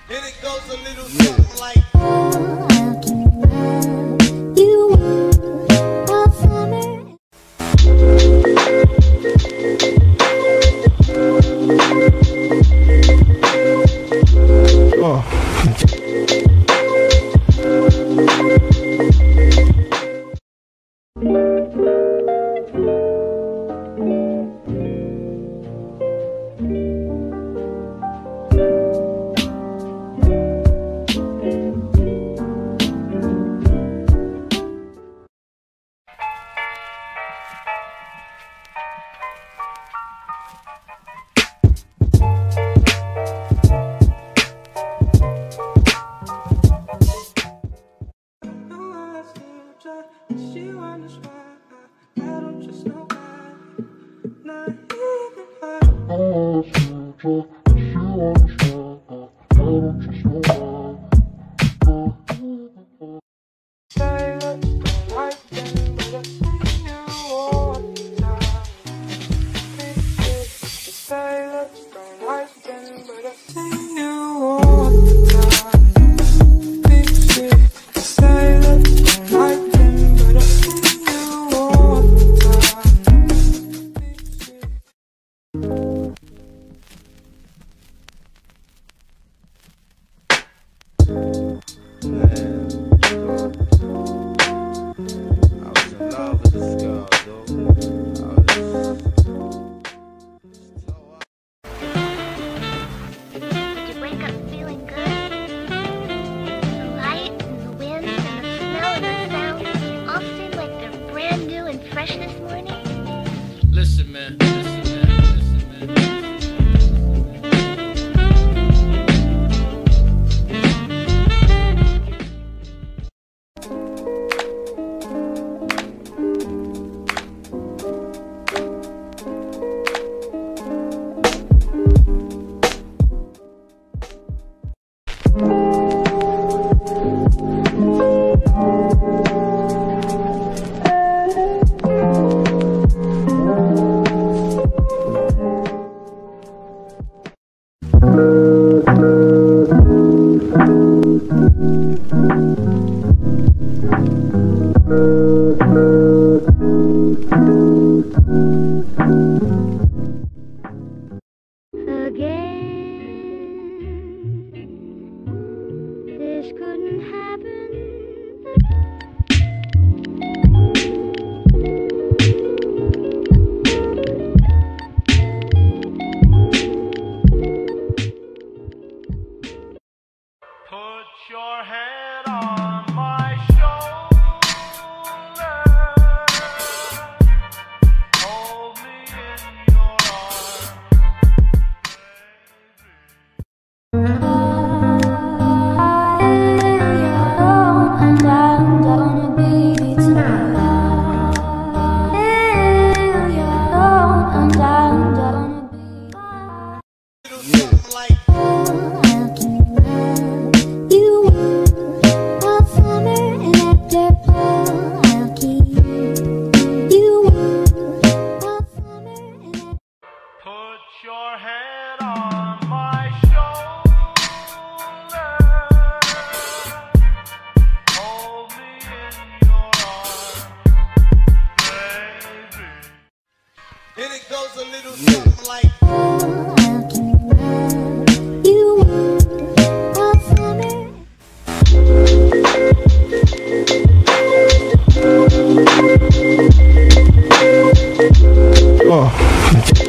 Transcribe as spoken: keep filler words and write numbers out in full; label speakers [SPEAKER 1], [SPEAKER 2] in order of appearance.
[SPEAKER 1] And it goes a little something like
[SPEAKER 2] You are summer.
[SPEAKER 3] Oh.
[SPEAKER 4] Listen, man. Listen, man. Listen, man.
[SPEAKER 5] Put your head on my shoulder, hold me in your arms, baby.
[SPEAKER 2] And I'm gonna be tonight. And I'm gonna be
[SPEAKER 1] little something like
[SPEAKER 5] Put your head on my shoulder, hold me in your arms, baby.
[SPEAKER 1] and it goes a little something like
[SPEAKER 3] Oh.